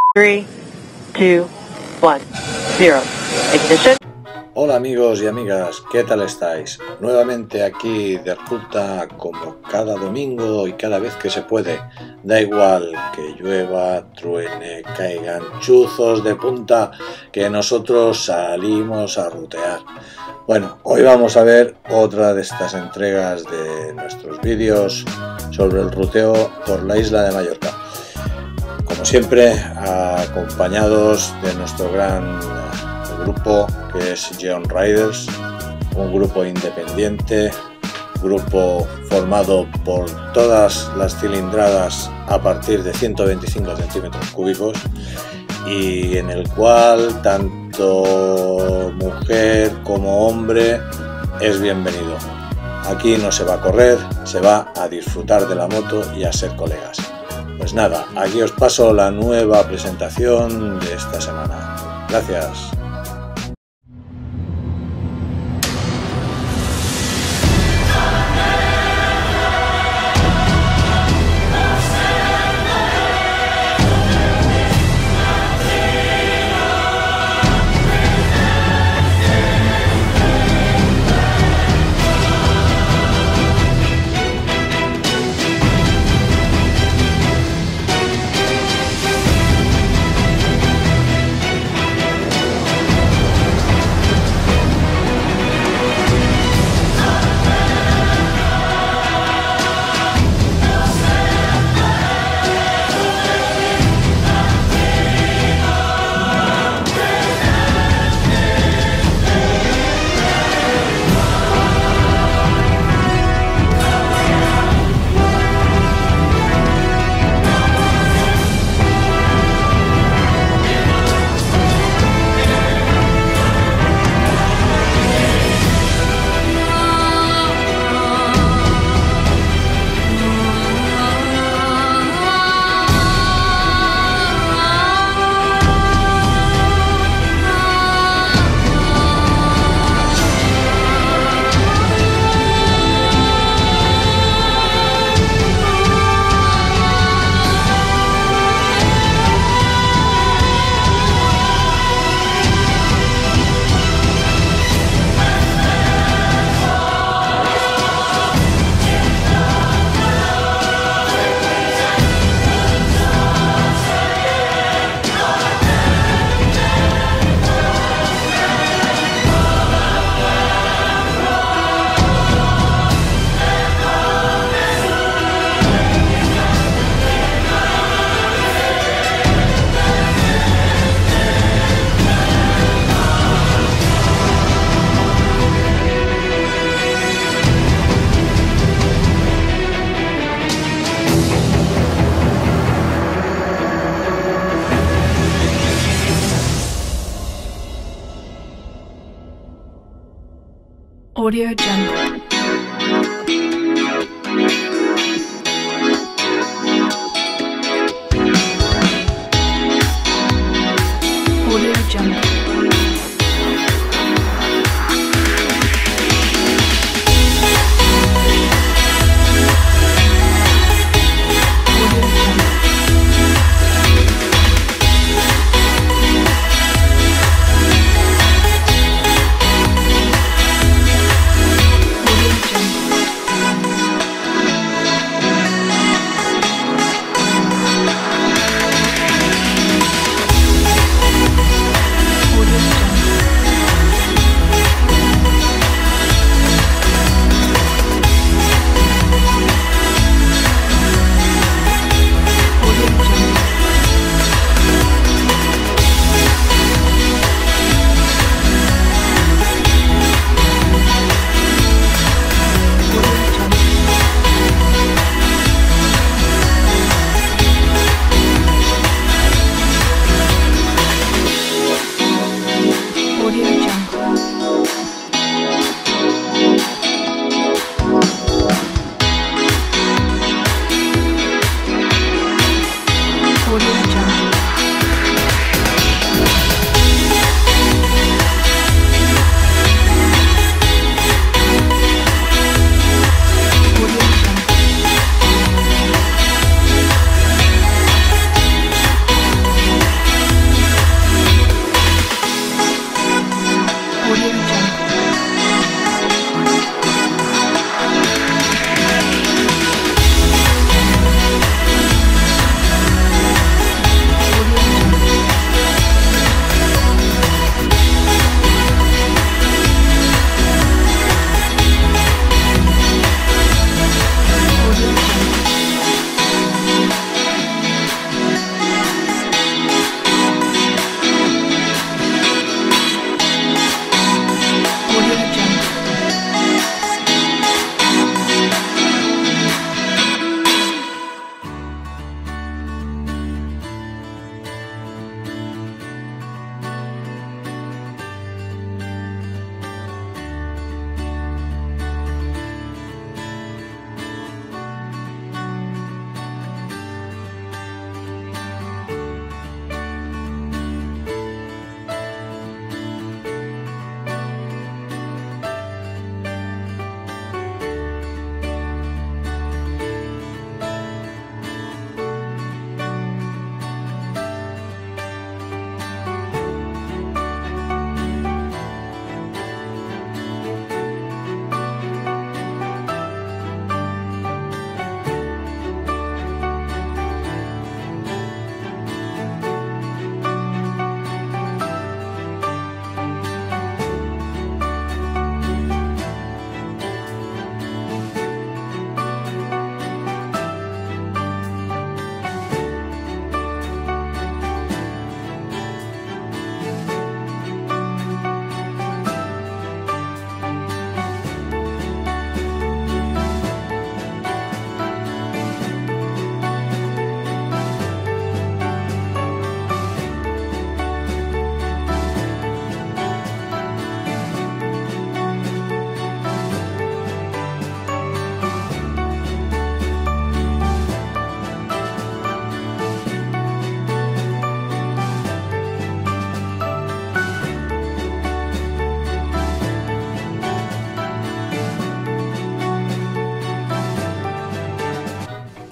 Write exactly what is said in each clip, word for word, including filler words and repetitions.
tres, dos, uno, cero. Ignition. Hola amigos y amigas, ¿qué tal estáis? Nuevamente aquí de ruta como cada domingo y cada vez que se puede. Da igual que llueva, truene, caigan chuzos de punta, que nosotros salimos a rutear. Bueno, hoy vamos a ver otra de estas entregas de nuestros vídeos sobre el ruteo por la isla de Mallorca. Como siempre, acompañados de nuestro gran grupo que es Geon Riders, un grupo independiente, grupo formado por todas las cilindradas a partir de ciento veinticinco centímetros cúbicos y en el cual tanto mujer como hombre es bienvenido. Aquí no se va a correr, se va a disfrutar de la moto y a ser colegas. Pues nada, aquí os paso la nueva presentación de esta semana. Gracias. Audio Jungle. Audio Jungle. Audio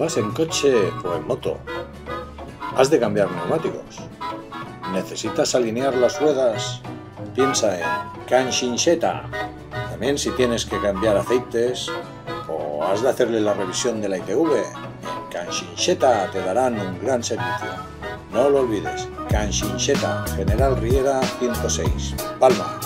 vas en coche o en moto, has de cambiar neumáticos. ¿Necesitas alinear las ruedas? Piensa en Kanshinsheta. También si tienes que cambiar aceites o has de hacerle la revisión de la I T V, en Kanshinsheta te darán un gran servicio. No lo olvides, Kanshinsheta, General Riera ciento seis, Palma.